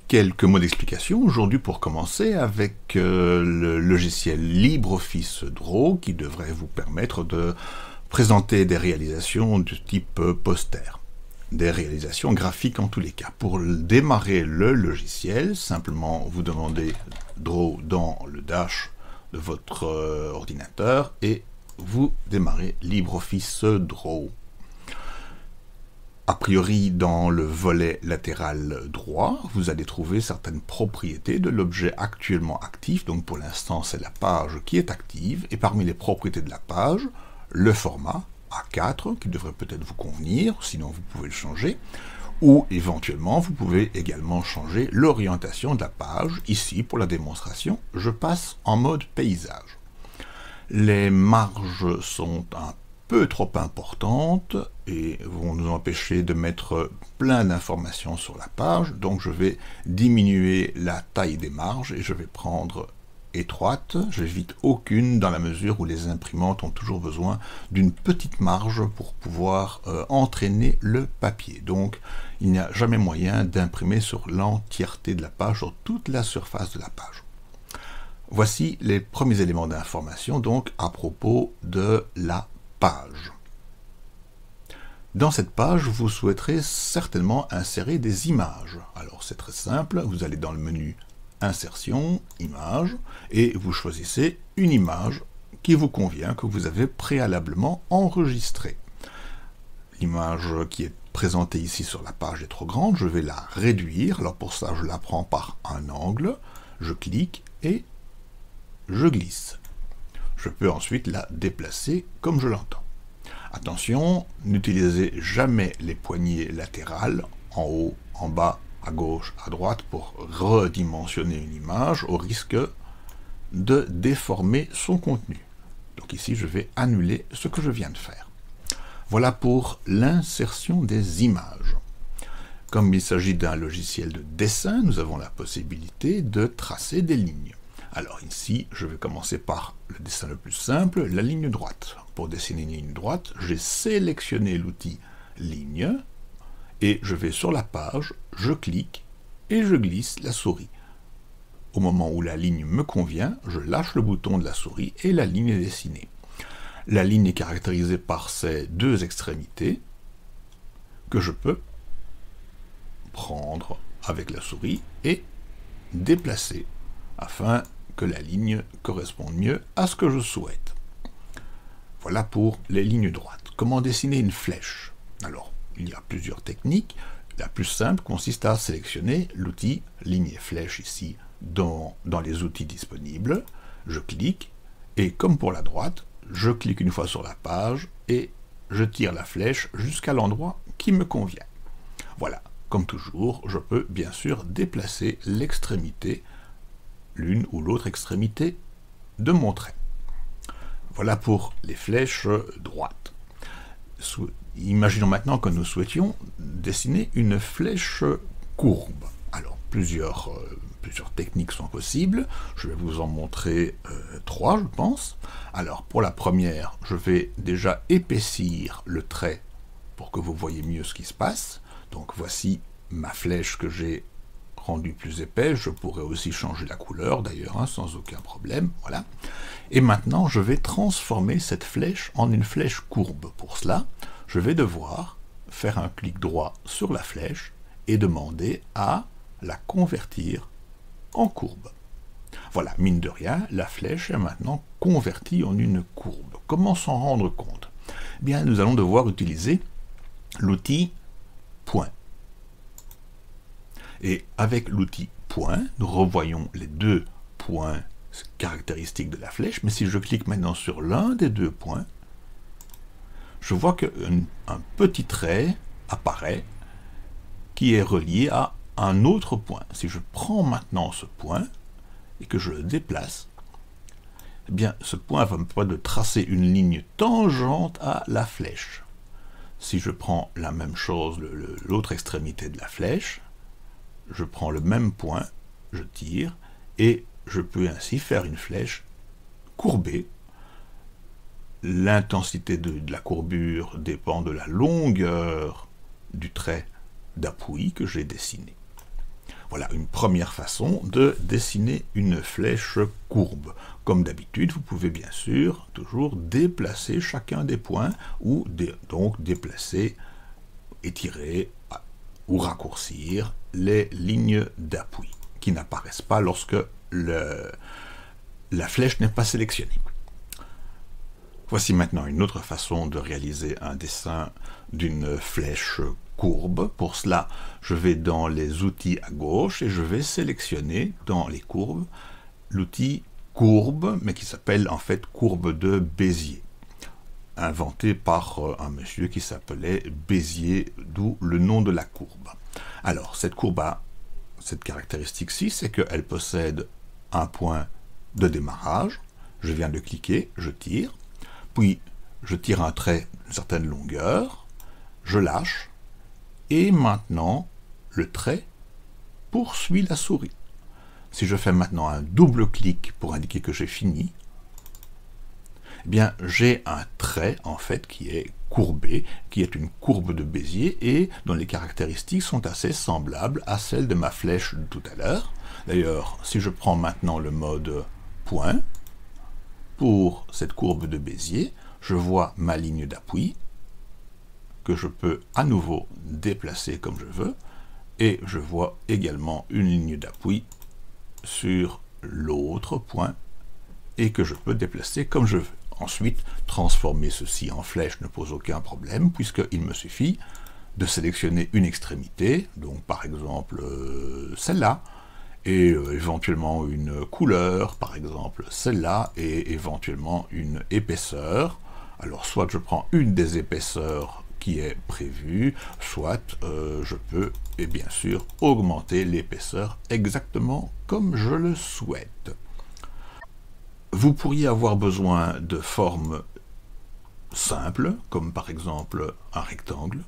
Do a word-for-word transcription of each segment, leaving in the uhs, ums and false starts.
Quelques mots d'explication aujourd'hui pour commencer avec euh, le logiciel LibreOffice Draw qui devrait vous permettre de présenter des réalisations du type poster, des réalisations graphiques en tous les cas. Pour démarrer le logiciel, simplement vous demandez Draw dans le dash de votre euh, ordinateur et vous démarrez LibreOffice Draw. A priori, dans le volet latéral droit, vous allez trouver certaines propriétés de l'objet actuellement actif. Donc pour l'instant, c'est la page qui est active. Et parmi les propriétés de la page, le format A quatre, qui devrait peut-être vous convenir, sinon vous pouvez le changer. Ou éventuellement, vous pouvez également changer l'orientation de la page. Ici, pour la démonstration, je passe en mode paysage. Les marges sont un peu trop importantes et vont nous empêcher de mettre plein d'informations sur la page, donc je vais diminuer la taille des marges et je vais prendre étroite, j'évite aucune dans la mesure où les imprimantes ont toujours besoin d'une petite marge pour pouvoir euh, entraîner le papier, donc il n'y a jamais moyen d'imprimer sur l'entièreté de la page, sur toute la surface de la page. Voici les premiers éléments d'information donc à propos de la page. Dans cette page, vous souhaiterez certainement insérer des images. Alors c'est très simple, vous allez dans le menu Insertion, Images, et vous choisissez une image qui vous convient, que vous avez préalablement enregistrée. L'image qui est présentée ici sur la page est trop grande, je vais la réduire. Alors pour ça, je la prends par un angle, je clique et je glisse. Je peux ensuite la déplacer comme je l'entends. Attention, n'utilisez jamais les poignées latérales, en haut, en bas, à gauche, à droite, pour redimensionner une image, au risque de déformer son contenu. Donc ici, je vais annuler ce que je viens de faire. Voilà pour l'insertion des images. Comme il s'agit d'un logiciel de dessin, nous avons la possibilité de tracer des lignes. Alors ici, je vais commencer par le dessin le plus simple, la ligne droite. Pour dessiner une ligne droite, j'ai sélectionné l'outil ligne, et je vais sur la page, je clique, et je glisse la souris. Au moment où la ligne me convient, je lâche le bouton de la souris, et la ligne est dessinée. La ligne est caractérisée par ces deux extrémités, que je peux prendre avec la souris, et déplacer, afin que la ligne corresponde mieux à ce que je souhaite. Voilà pour les lignes droites. Comment dessiner une flèche? Alors, il y a plusieurs techniques. La plus simple consiste à sélectionner l'outil ligne et flèche ici dans, dans les outils disponibles. Je clique et comme pour la droite, je clique une fois sur la page et je tire la flèche jusqu'à l'endroit qui me convient. Voilà, comme toujours, je peux bien sûr déplacer l'extrémité, l'une ou l'autre extrémité de mon trait. Voilà pour les flèches droites. Imaginons maintenant que nous souhaitions dessiner une flèche courbe. Alors, plusieurs, euh, plusieurs techniques sont possibles. Je vais vous en montrer euh, trois, je pense. Alors, pour la première, je vais déjà épaissir le trait pour que vous voyez mieux ce qui se passe. Donc, voici ma flèche que j'ai rendu plus épais, je pourrais aussi changer la couleur d'ailleurs, hein, sans aucun problème, voilà. Et maintenant, je vais transformer cette flèche en une flèche courbe. Pour cela, je vais devoir faire un clic droit sur la flèche et demander à la convertir en courbe. Voilà, mine de rien, la flèche est maintenant convertie en une courbe. Comment s'en rendre compte? Eh bien, nous allons devoir utiliser l'outil point. Et avec l'outil point, nous revoyons les deux points caractéristiques de la flèche, mais si je clique maintenant sur l'un des deux points, je vois qu'un un petit trait apparaît qui est relié à un autre point. Si je prends maintenant ce point et que je le déplace, eh bien ce point va me permettre de tracer une ligne tangente à la flèche. Si je prends la même chose, l'autre extrémité de la flèche, je prends le même point, je tire, et je peux ainsi faire une flèche courbée. L'intensité de, de la courbure dépend de la longueur du trait d'appui que j'ai dessiné. Voilà une première façon de dessiner une flèche courbe. Comme d'habitude, vous pouvez bien sûr toujours déplacer chacun des points ou dé donc déplacer, étirer ou raccourcir les lignes d'appui qui n'apparaissent pas lorsque le, la flèche n'est pas sélectionnée. Voici maintenant une autre façon de réaliser un dessin d'une flèche courbe. Pour cela, je vais dans les outils à gauche et je vais sélectionner dans les courbes l'outil courbe, mais qui s'appelle en fait courbe de Bézier, inventé par un monsieur qui s'appelait Bézier, d'où le nom de la courbe. Alors, cette courbe a cette caractéristique-ci, c'est qu'elle possède un point de démarrage. Je viens de cliquer, je tire, puis je tire un trait d'une certaine longueur, je lâche, et maintenant, le trait poursuit la souris. Si je fais maintenant un double clic pour indiquer que j'ai fini, eh bien, j'ai un trait, en fait, qui est courbé, qui est une courbe de Bézier, et dont les caractéristiques sont assez semblables à celles de ma flèche de tout à l'heure. D'ailleurs, si je prends maintenant le mode point, pour cette courbe de Bézier, je vois ma ligne d'appui, que je peux à nouveau déplacer comme je veux, et je vois également une ligne d'appui sur l'autre point, et que je peux déplacer comme je veux. Ensuite, transformer ceci en flèche ne pose aucun problème, puisqu'il me suffit de sélectionner une extrémité, donc par exemple euh, celle-là, et euh, éventuellement une couleur, par exemple celle-là, et éventuellement une épaisseur. Alors soit je prends une des épaisseurs qui est prévue, soit euh, je peux, et bien sûr, augmenter l'épaisseur exactement comme je le souhaite. Vous pourriez avoir besoin de formes simples, comme par exemple un rectangle,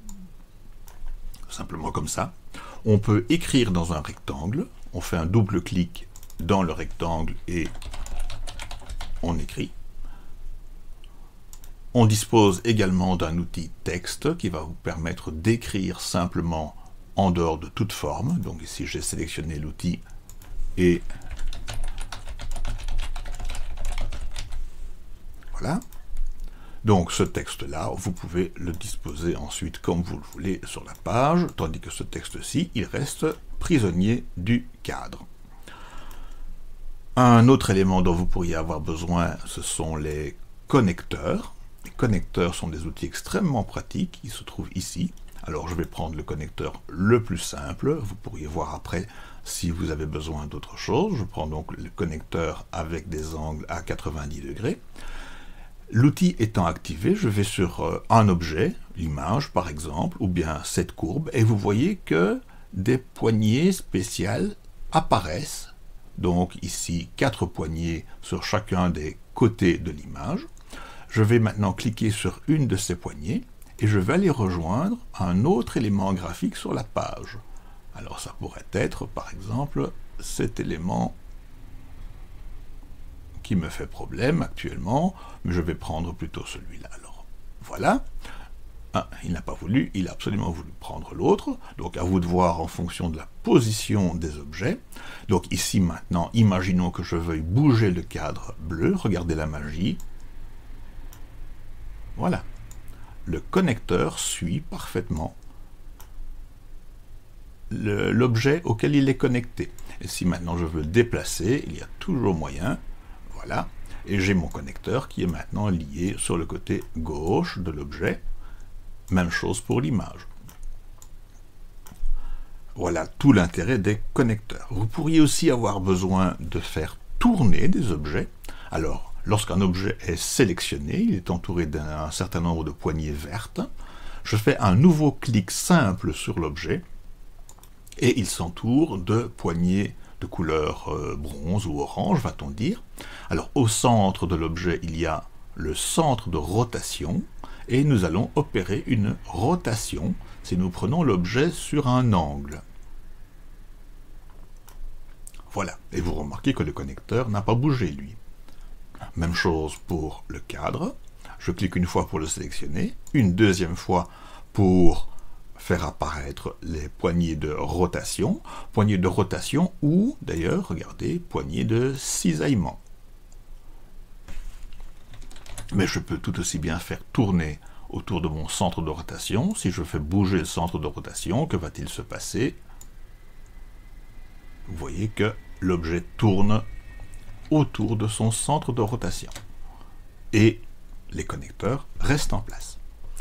simplement comme ça. On peut écrire dans un rectangle, on fait un double clic dans le rectangle et on écrit. On dispose également d'un outil texte qui va vous permettre d'écrire simplement en dehors de toute forme. Donc ici j'ai sélectionné l'outil et voilà. Donc ce texte-là, vous pouvez le disposer ensuite comme vous le voulez sur la page, tandis que ce texte-ci, il reste prisonnier du cadre. Un autre élément dont vous pourriez avoir besoin, ce sont les connecteurs. Les connecteurs sont des outils extrêmement pratiques, ils se trouvent ici. Alors je vais prendre le connecteur le plus simple, vous pourriez voir après si vous avez besoin d'autre chose. Je prends donc le connecteur avec des angles à quatre-vingt-dix degrés. L'outil étant activé, je vais sur un objet, l'image par exemple, ou bien cette courbe, et vous voyez que des poignées spéciales apparaissent. Donc ici, quatre poignées sur chacun des côtés de l'image. Je vais maintenant cliquer sur une de ces poignées, et je vais aller rejoindre un autre élément graphique sur la page. Alors ça pourrait être, par exemple, cet élément qui me fait problème actuellement, mais je vais prendre plutôt celui-là. Alors, voilà. Ah, il n'a pas voulu, il a absolument voulu prendre l'autre. Donc, à vous de voir en fonction de la position des objets. Donc, ici, maintenant, imaginons que je veuille bouger le cadre bleu. Regardez la magie. Voilà. Le connecteur suit parfaitement l'objet auquel il est connecté. Et si maintenant je veux le déplacer, il y a toujours moyen. Voilà, et j'ai mon connecteur qui est maintenant lié sur le côté gauche de l'objet. Même chose pour l'image. Voilà tout l'intérêt des connecteurs. Vous pourriez aussi avoir besoin de faire tourner des objets. Alors, lorsqu'un objet est sélectionné, il est entouré d'un certain nombre de poignées vertes. Je fais un nouveau clic simple sur l'objet et il s'entoure de poignées de couleur euh, bronze ou orange, va-t-on dire. Alors, au centre de l'objet, il y a le centre de rotation, et nous allons opérer une rotation si nous prenons l'objet sur un angle. Voilà, et vous remarquez que le connecteur n'a pas bougé, lui. Même chose pour le cadre. Je clique une fois pour le sélectionner, une deuxième fois pour faire apparaître les poignées de rotation, poignées de rotation ou, d'ailleurs, regardez, poignées de cisaillement. Mais je peux tout aussi bien faire tourner autour de mon centre de rotation. Si je fais bouger le centre de rotation, que va-t-il se passer? Vous voyez que l'objet tourne autour de son centre de rotation. Et les connecteurs restent en place.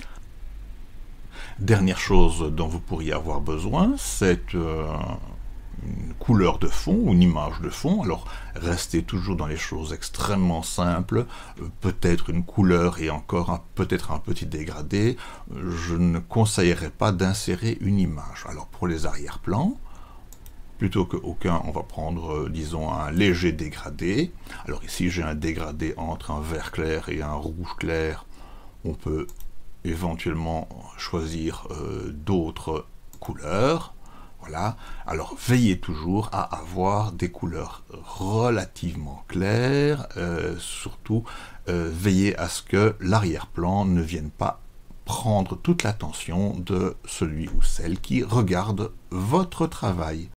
Dernière chose dont vous pourriez avoir besoin, c'est euh, une couleur de fond, ou une image de fond. Alors, restez toujours dans les choses extrêmement simples, euh, peut-être une couleur et encore peut-être un petit dégradé. Je ne conseillerais pas d'insérer une image. Alors, pour les arrière-plans, plutôt qu'aucun, on va prendre, euh, disons, un léger dégradé. Alors ici, j'ai un dégradé entre un vert clair et un rouge clair. On peut éventuellement choisir euh, d'autres couleurs. Voilà. Alors, veillez toujours à avoir des couleurs relativement claires. Euh, surtout, euh, veillez à ce que l'arrière-plan ne vienne pas prendre toute l'attention de celui ou celle qui regarde votre travail.